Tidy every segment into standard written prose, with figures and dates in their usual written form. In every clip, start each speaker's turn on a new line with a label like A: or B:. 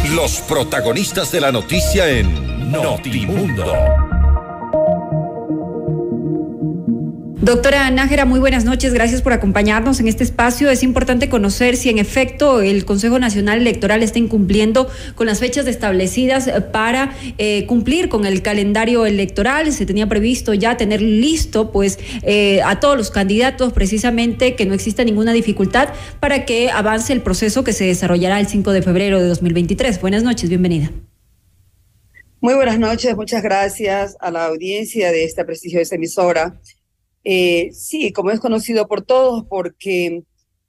A: Los protagonistas de la noticia en Notimundo.
B: Doctora Nájera, muy buenas noches, gracias por acompañarnos en este espacio. Es importante conocer si en efecto el Consejo Nacional Electoral está incumpliendo con las fechas establecidas para cumplir con el calendario electoral. Se tenía previsto ya tener listo a todos los candidatos, precisamente que no exista ninguna dificultad para que avance el proceso que se desarrollará el 5 de febrero de 2023. Buenas noches, bienvenida.
C: Muy buenas noches, muchas gracias a la audiencia de esta prestigiosa emisora. Sí, como es conocido por todos, porque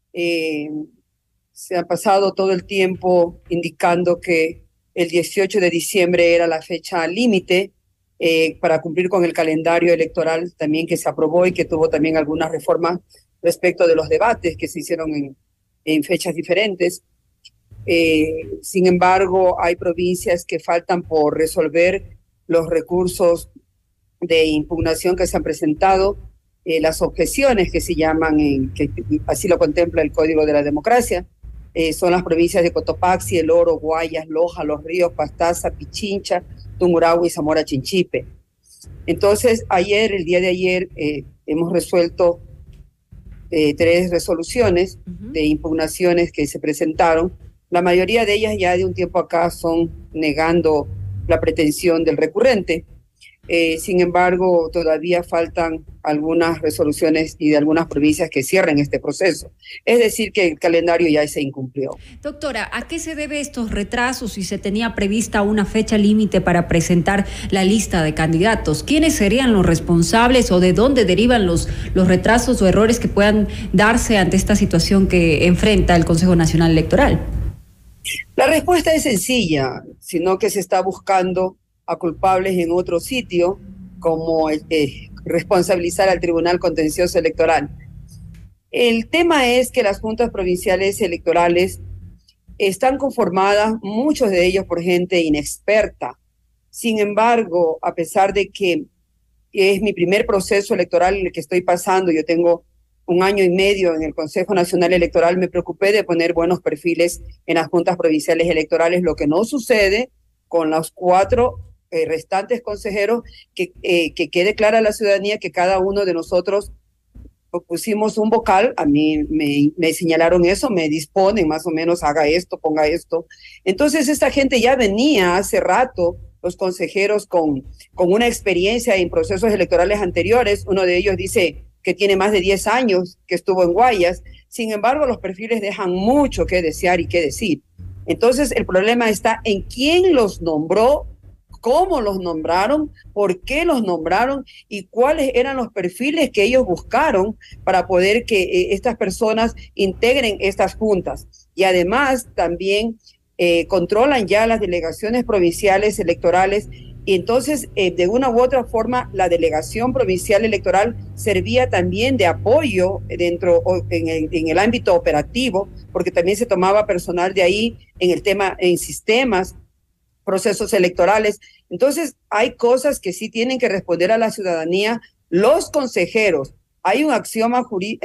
C: se ha pasado todo el tiempo indicando que el 18 de diciembre era la fecha límite para cumplir con el calendario electoral también que se aprobó y que tuvo también algunas reformas respecto de los debates que se hicieron en fechas diferentes. Sin embargo, hay provincias que faltan por resolver los recursos de impugnación que se han presentado. Las objeciones que se llaman, que así lo contempla el Código de la Democracia, son las provincias de Cotopaxi, El Oro, Guayas, Loja, Los Ríos, Pastaza, Pichincha, Tungurahua y Zamora Chinchipe. Entonces, el día de ayer, hemos resuelto 3 resoluciones de impugnaciones que se presentaron. La mayoría de ellas ya de un tiempo acá son negando la pretensión del recurrente. Sin embargo, todavía faltan algunas resoluciones y de algunas provincias que cierren este proceso. Es decir, que el calendario ya se incumplió.
B: Doctora, ¿a qué se debe estos retrasos si se tenía prevista una fecha límite para presentar la lista de candidatos? ¿Quiénes serían los responsables o de dónde derivan los retrasos o errores que puedan darse ante esta situación que enfrenta el Consejo Nacional Electoral?
C: La respuesta es sencilla, sino que se está buscando a culpables en otro sitio, como responsabilizar al Tribunal Contencioso Electoral. El tema es que las juntas provinciales electorales están conformadas, muchos de ellos por gente inexperta. Sin embargo, a pesar de que es mi primer proceso electoral en el que estoy pasando, yo tengo 1 año y medio en el Consejo Nacional Electoral, me preocupé de poner buenos perfiles en las juntas provinciales electorales, lo que no sucede con los 4 restantes consejeros, que quede clara a la ciudadanía que cada uno de nosotros pusimos un vocal. A mí me señalaron eso, me disponen más o menos, haga esto, ponga esto. Entonces esta gente ya venía hace rato, los consejeros con una experiencia en procesos electorales anteriores. Uno de ellos dice que tiene más de 10 años que estuvo en Guayas. Sin embargo, los perfiles dejan mucho que desear y que decir. Entonces el problema está en quién los nombró, cómo los nombraron, por qué los nombraron y cuáles eran los perfiles que ellos buscaron para poder que estas personas integren estas juntas. Y además también controlan ya las delegaciones provinciales electorales, y entonces de una u otra forma la delegación provincial electoral servía también de apoyo en el ámbito operativo, porque también se tomaba personal de ahí en sistemas, procesos electorales. Entonces hay cosas que sí tienen que responder a la ciudadanía los consejeros. Hay un axioma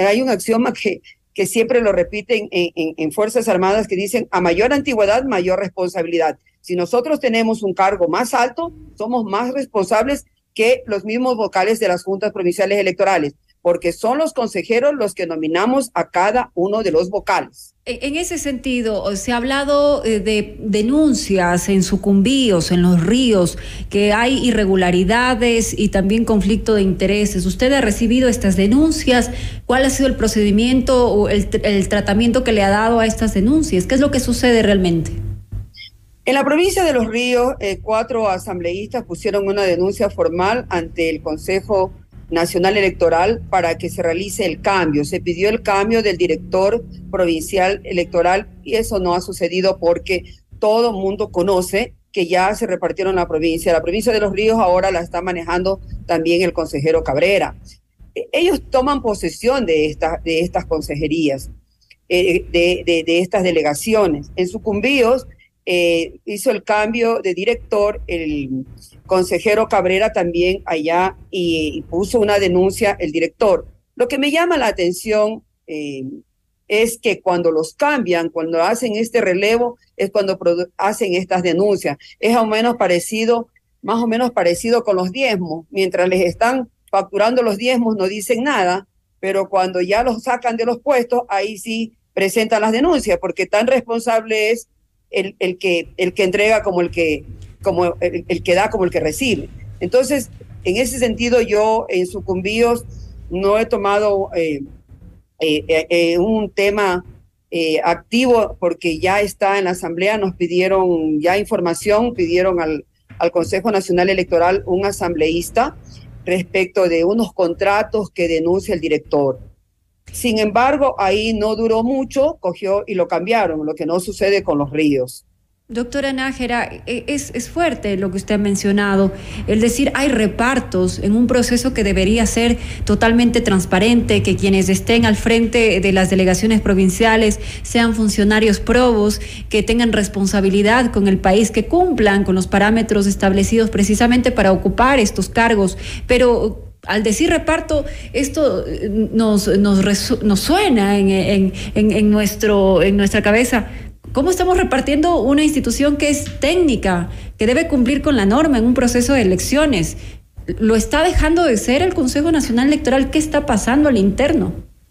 C: que siempre lo repiten en Fuerzas Armadas, que dicen: a mayor antigüedad, mayor responsabilidad. Si nosotros tenemos un cargo más alto, somos más responsables que los mismos vocales de las juntas provinciales electorales, porque son los consejeros los que nominamos a cada uno de los vocales.
B: En ese sentido, se ha hablado de denuncias en Sucumbíos, en Los Ríos, que hay irregularidades y también conflicto de intereses. ¿Usted ha recibido estas denuncias? ¿Cuál ha sido el procedimiento o el tratamiento que le ha dado a estas denuncias? ¿Qué es lo que sucede realmente?
C: En la provincia de Los Ríos, 4 asambleístas pusieron una denuncia formal ante el Consejo Nacional Electoral para que se realice el cambio. Se pidió el cambio del director provincial electoral y eso no ha sucedido porque todo mundo conoce que ya se repartieron la provincia. La provincia de Los Ríos ahora la está manejando también el consejero Cabrera. Ellos toman posesión de estas consejerías, de estas delegaciones. En Sucumbíos hizo el cambio de director el consejero Cabrera también allá y puso una denuncia el director. Lo que me llama la atención, es que cuando los cambian, cuando hacen este relevo, es cuando hacen estas denuncias. Es más o menos parecido con los diezmos. Mientras les están facturando los diezmos no dicen nada, pero cuando ya los sacan de los puestos, ahí sí presentan las denuncias, porque tan responsable es el que entrega como el que da como el que recibe. Entonces, en ese sentido, yo en Sucumbíos no he tomado un tema activo, porque ya está en la Asamblea, nos pidieron ya información, pidieron al Consejo Nacional Electoral un asambleísta respecto de unos contratos que denuncia el director. Sin embargo, ahí no duró mucho, cogió y lo cambiaron, lo que no sucede con los ríos.
B: Doctora Nájera, es fuerte lo que usted ha mencionado, el decir hay repartos en un proceso que debería ser totalmente transparente, que quienes estén al frente de las delegaciones provinciales sean funcionarios probos, que tengan responsabilidad con el país, que cumplan con los parámetros establecidos precisamente para ocupar estos cargos, pero al decir reparto, esto nos suena en nuestra cabeza. ¿Cómo estamos repartiendo una institución que es técnica, que debe cumplir con la norma en un proceso de elecciones? ¿Lo está dejando de ser el Consejo Nacional Electoral? ¿Qué está pasando al interno?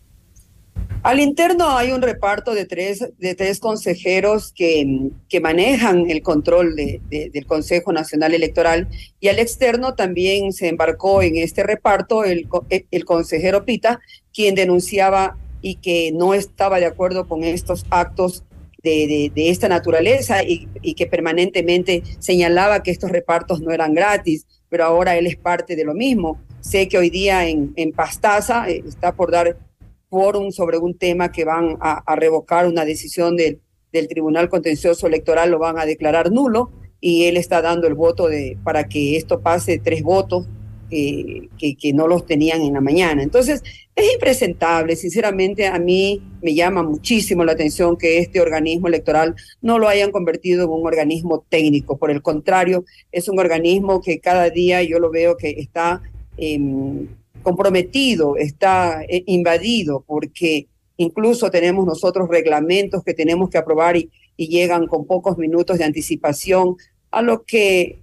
C: Al interno hay un reparto de tres consejeros que manejan el control del Consejo Nacional Electoral, y al externo también se embarcó en este reparto el consejero Pita, quien denunciaba y que no estaba de acuerdo con estos actos de esta naturaleza y que permanentemente señalaba que estos repartos no eran gratis, pero ahora él es parte de lo mismo. Sé que hoy día en Pastaza está por dar quórum sobre un tema que van a revocar una decisión del Tribunal Contencioso Electoral, lo van a declarar nulo, y él está dando el voto para que esto pase, 3 votos que no los tenían en la mañana. Entonces, es impresentable. Sinceramente, a mí me llama muchísimo la atención que este organismo electoral no lo hayan convertido en un organismo técnico. Por el contrario, es un organismo que cada día yo lo veo que está comprometido, está invadido, porque incluso tenemos nosotros reglamentos que tenemos que aprobar y llegan con pocos minutos de anticipación, a lo que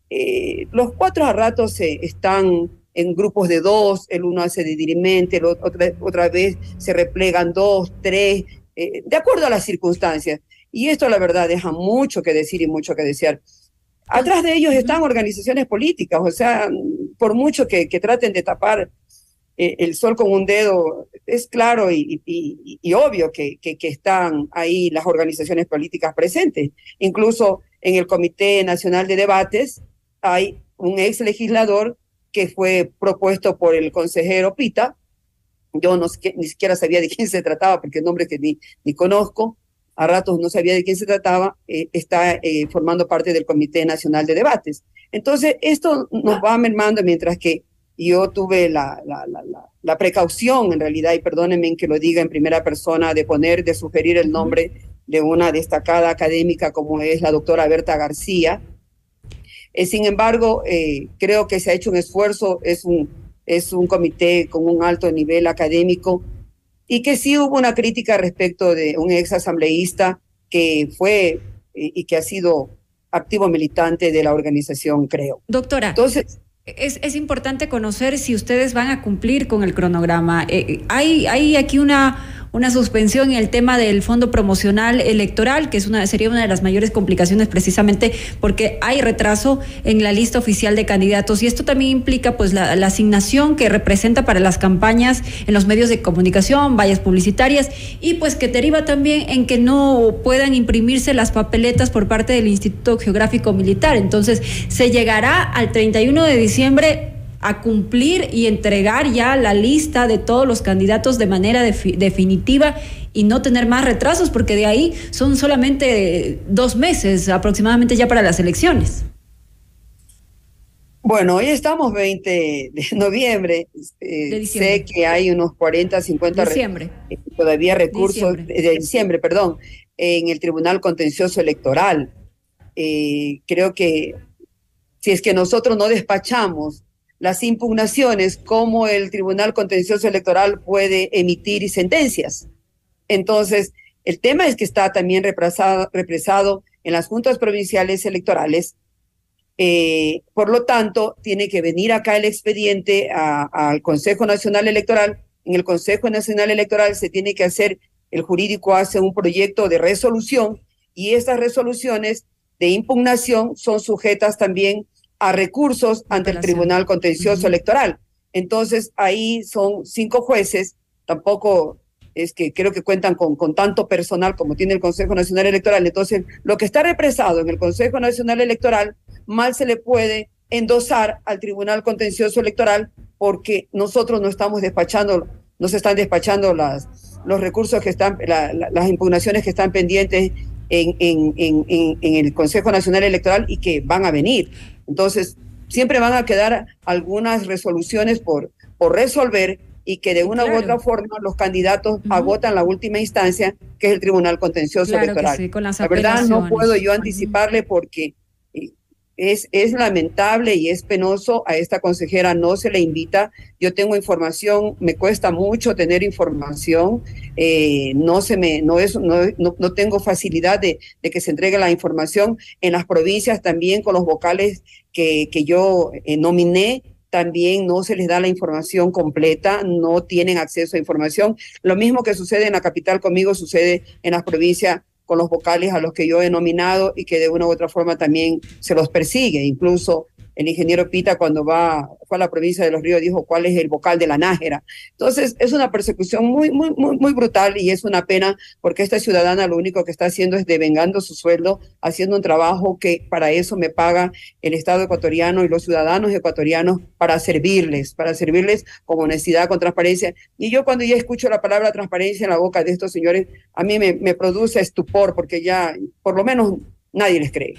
C: los 4 a ratos están en grupos de 2, el uno hace de dirimente, otra vez se replegan 2, 3, de acuerdo a las circunstancias. Y esto, la verdad, deja mucho que decir y mucho que desear. Atrás de ellos están organizaciones políticas, o sea, por mucho que traten de tapar el sol con un dedo, es claro y obvio que están ahí las organizaciones políticas presentes. Incluso en el Comité Nacional de Debates hay un ex legislador que fue propuesto por el consejero Pita. Yo ni siquiera sabía de quién se trataba, porque el nombre que ni conozco, a ratos no sabía de quién se trataba, está formando parte del Comité Nacional de Debates. Entonces, esto nos va mermando, mientras que yo tuve la precaución, en realidad, y perdónenme que lo diga en primera persona, de sugerir el nombre de una destacada académica como es la doctora Berta García. Sin embargo, creo que se ha hecho un esfuerzo, es un comité con un alto nivel académico, y que sí hubo una crítica respecto de un ex asambleísta que fue y que ha sido activo militante de la organización, creo.
B: Doctora, entonces es importante conocer si ustedes van a cumplir con el cronograma. Hay aquí una suspensión en el tema del fondo promocional electoral, que sería una de las mayores complicaciones, precisamente porque hay retraso en la lista oficial de candidatos, y esto también implica pues la asignación que representa para las campañas en los medios de comunicación, vallas publicitarias, y pues que deriva también en que no puedan imprimirse las papeletas por parte del Instituto Geográfico Militar. Entonces se llegará al 31 de diciembre a cumplir y entregar ya la lista de todos los candidatos de manera definitiva y no tener más retrasos, porque de ahí son solamente 2 meses aproximadamente ya para las elecciones.
C: Bueno, hoy estamos 20 de noviembre. Sé que hay unos 40, 50 todavía recursos de diciembre, perdón, en el Tribunal Contencioso Electoral. Creo que si es que nosotros no despachamos las impugnaciones, ¿cómo el Tribunal Contencioso Electoral puede emitir sentencias? Entonces, el tema es que está también represado en las juntas provinciales electorales. Por lo tanto, tiene que venir acá el expediente al Consejo Nacional Electoral. En el Consejo Nacional Electoral se tiene que hacer, el jurídico hace un proyecto de resolución y estas resoluciones de impugnación son sujetas también a recursos ante el Tribunal Contencioso Electoral. Entonces, ahí son 5 jueces, tampoco es que creo que cuentan con tanto personal como tiene el Consejo Nacional Electoral. Entonces, lo que está represado en el Consejo Nacional Electoral, mal se le puede endosar al Tribunal Contencioso Electoral porque nosotros no estamos despachando, no se están despachando los recursos que están, las impugnaciones que están pendientes en el Consejo Nacional Electoral y que van a venir. Entonces, siempre van a quedar algunas resoluciones por resolver y que de una u otra forma los candidatos agotan la última instancia, que es el Tribunal Contencioso Electoral.
B: Sí, con las
C: la verdad no puedo yo anticiparle porque es lamentable y es penoso. A esta consejera no se le invita. Yo tengo información, me cuesta mucho tener información, no tengo facilidad de que se entregue la información. En las provincias también con los vocales que yo nominé, también no se les da la información completa, no tienen acceso a información. Lo mismo que sucede en la capital conmigo, sucede en las provincias con los vocales a los que yo he nominado y que de una u otra forma también se los persigue. Incluso el ingeniero Pita, cuando fue a la provincia de Los Ríos, dijo cuál es el vocal de la Nájera. Entonces, es una persecución muy brutal y es una pena porque esta ciudadana lo único que está haciendo es devengando su sueldo, haciendo un trabajo que para eso me paga el Estado ecuatoriano y los ciudadanos ecuatorianos para servirles con honestidad, con transparencia. Y yo cuando ya escucho la palabra transparencia en la boca de estos señores, a mí me produce estupor porque ya, por lo menos, nadie les cree.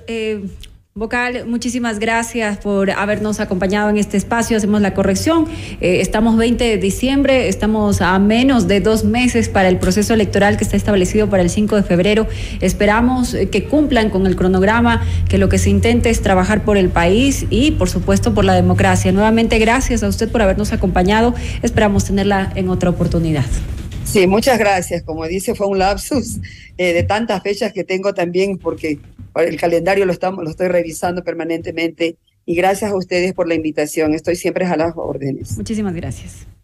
B: Vocal, muchísimas gracias por habernos acompañado en este espacio. Hacemos la corrección. Estamos 20 de diciembre, estamos a menos de 2 meses para el proceso electoral que está establecido para el 5 de febrero. Esperamos que cumplan con el cronograma, que lo que se intente es trabajar por el país y, por supuesto, por la democracia. Nuevamente, gracias a usted por habernos acompañado. Esperamos tenerla en otra oportunidad.
C: Sí, muchas gracias. Como dice, fue un lapsus de tantas fechas que tengo también, porque el calendario lo estoy revisando permanentemente. Y gracias a ustedes por la invitación. Estoy siempre a las órdenes.
B: Muchísimas gracias.